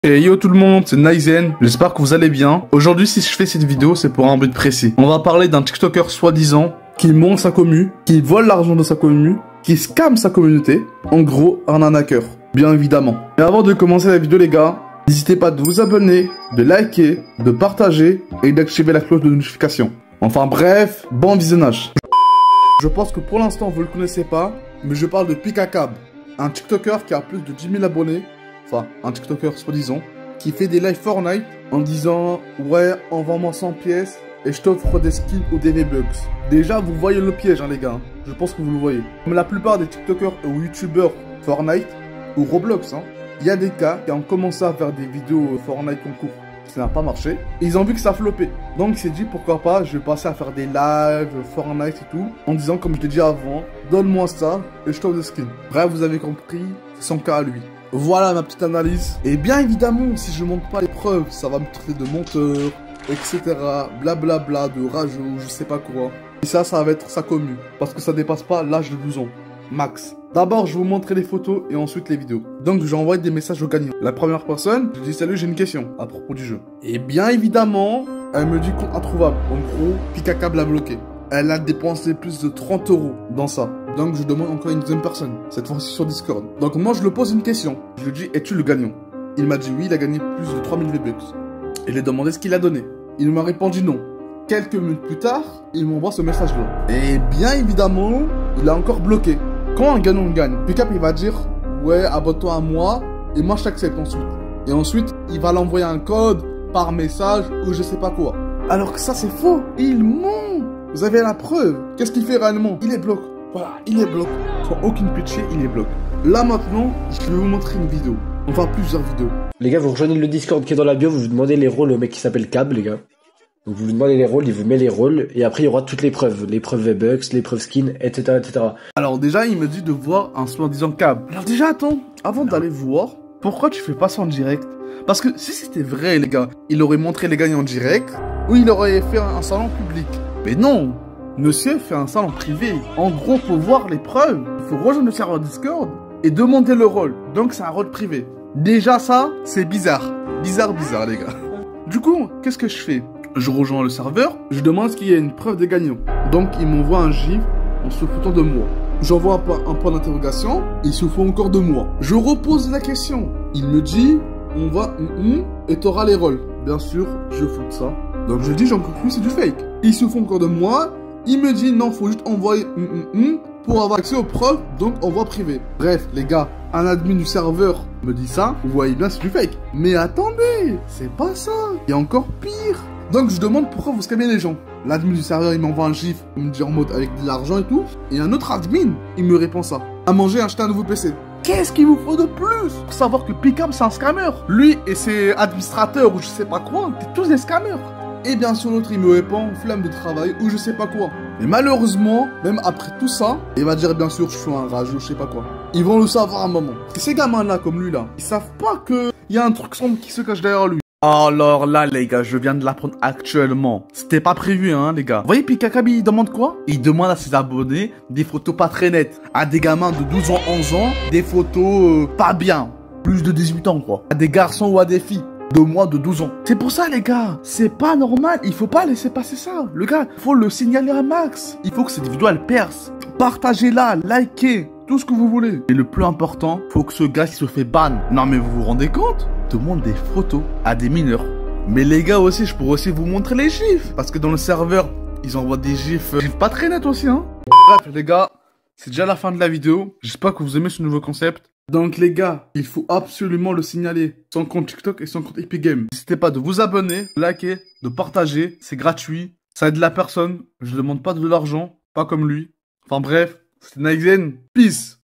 Et yo tout le monde, c'est Naizen, j'espère que vous allez bien. Aujourd'hui si je fais cette vidéo c'est pour un but précis. On va parler d'un TikToker soi-disant qui monte sa commu, qui vole l'argent de sa commu, qui scam sa communauté. En gros, un arnaqueur, bien évidemment. Mais avant de commencer la vidéo les gars, n'hésitez pas de vous abonner, de liker, de partager et d'activer la cloche de notification. Enfin bref, bon visionnage. Je pense que pour l'instant vous le connaissez pas, mais je parle de Pikakab, un TikToker qui a plus de 10 000 abonnés. Enfin, un TikToker soi-disant, qui fait des lives Fortnite en disant « Ouais, envoie-moi 100 pièces et je t'offre des skins ou des V-Bucks ». Déjà, vous voyez le piège, hein, les gars. Je pense que vous le voyez. Comme la plupart des TikTokers ou YouTubeurs Fortnite ou Roblox, hein, il y a des cas qui ont commencé à faire des vidéos Fortnite concours. Ça n'a pas marché. Et ils ont vu que ça floppait. Donc, il s'est dit pourquoi pas, je vais passer à faire des lives Fortnite et tout. En disant, comme je l'ai dit avant, donne-moi ça et je t'offre des skins. Bref, vous avez compris, c'est son cas à lui. Voilà ma petite analyse. Et bien évidemment, si je montre pas les preuves, ça va me traiter de menteur, etc. Blablabla, de rageux, je sais pas quoi. Et ça va être sa commu. Parce que ça dépasse pas l'âge de 12 ans. Max. D'abord, je vais vous montrer les photos et ensuite les vidéos. Donc, j'envoie des messages aux gagnants. La première personne, je dis salut, j'ai une question à propos du jeu. Et bien évidemment, elle me dit compte introuvable. En gros, Pikakab l'a bloqué. Elle a dépensé plus de 30 € dans ça. Donc je demande encore une deuxième personne, cette fois-ci sur Discord. Donc moi je lui pose une question. Je lui dis, es-tu le gagnant? Il m'a dit oui, il a gagné plus de 3000 V-Bucks. Et je lui ai demandé ce qu'il a donné. Il m'a répondu non. Quelques minutes plus tard, il m'envoie ce message-là. Et bien évidemment, il a encore bloqué. Quand un gagnant gagne, Pikap il va dire, ouais, abonne-toi à moi, et moi je t'accepte ensuite. Et ensuite, il va l'envoyer un code par message ou je sais pas quoi. Alors que ça c'est faux, il ment. Vous avez la preuve. Qu'est-ce qu'il fait réellement? Il est bloqué. Voilà, il est bloqué. Sans aucune pitié, il est bloqué. Là maintenant, je vais vous montrer une vidéo. Enfin plusieurs vidéos. Les gars, vous rejoignez le Discord qui est dans la bio, vous demandez les rôles au mec qui s'appelle Cab, les gars. Donc vous lui demandez les rôles, il vous met les rôles, et après il y aura toutes les preuves V-Bucks, les preuves skins, etc., etc. Alors déjà, il me dit de voir un soi-disant Cab. Alors déjà, attends, avant d'aller voir, pourquoi tu fais pas ça en direct? Parce que si c'était vrai, les gars, il aurait montré les gagnants en direct, ou il aurait fait un salon public. Mais non, monsieur fait un salon privé. En gros, pour voir les preuves, il faut rejoindre le serveur Discord et demander le rôle. Donc c'est un rôle privé. Déjà ça, c'est bizarre. Bizarre, les gars. Du coup, qu'est-ce que je fais? Je rejoins le serveur, je demande qu'il y ait une preuve des gagnants. Donc il m'envoie un gif en se foutant de moi. J'envoie un point d'interrogation, il se fout encore de moi. Je repose la question. Il me dit, on va et t'auras les rôles. Bien sûr, je fous de ça. Donc je dis, j'en conclus, c'est du fake. Ils se font encore de moi. Il me dit, non, faut juste envoyer pour avoir accès aux preuves, donc envoi privé. Bref, les gars, un admin du serveur me dit ça. Vous voyez bien, c'est du fake. Mais attendez, c'est pas ça. Il y a encore pire. Donc je demande pourquoi vous scammez les gens. L'admin du serveur, il m'envoie un gif, il me dit en mode avec de l'argent et tout. Et un autre admin, il me répond ça. À manger, acheter un nouveau PC. Qu'est-ce qu'il vous faut de plus pour savoir que Pikam c'est un scammer? Lui et ses administrateurs ou je sais pas quoi, c'est tous des scammers. Et bien sûr l'autre il me répond flamme de travail ou je sais pas quoi. Mais malheureusement, même après tout ça, il va dire bien sûr je suis un rageux, je sais pas quoi. Ils vont le savoir à un moment. Et ces gamins là comme lui là, ils savent pas que il y a un truc sombre qui se cache derrière lui. Alors là les gars, je viens de l'apprendre actuellement. C'était pas prévu hein les gars. Vous voyez Pikakab il demande quoi? Il demande à ses abonnés des photos pas très nettes. À des gamins de 12 ans, 11 ans, des photos pas bien. Plus de 18 ans quoi. À des garçons ou à des filles de moins de 12 ans. C'est pour ça les gars, c'est pas normal. Il faut pas laisser passer ça. Le gars, faut le signaler à max. Il faut que cette vidéo elle perce. Partagez-la, likez, tout ce que vous voulez. Et le plus important, faut que ce gars il se fait ban. Non mais vous vous rendez compte? Demande des photos à des mineurs. Mais les gars aussi, je pourrais aussi vous montrer les gifs. Parce que dans le serveur, ils envoient des gifs pas très nets aussi hein. Bref les gars, c'est déjà la fin de la vidéo. J'espère que vous aimez ce nouveau concept. Donc les gars, il faut absolument le signaler. Son compte TikTok et son compte Epic Games. N'hésitez pas de vous abonner, de liker, de partager. C'est gratuit. Ça aide la personne. Je ne demande pas de l'argent. Pas comme lui. Enfin bref, c'était Naizen. Peace.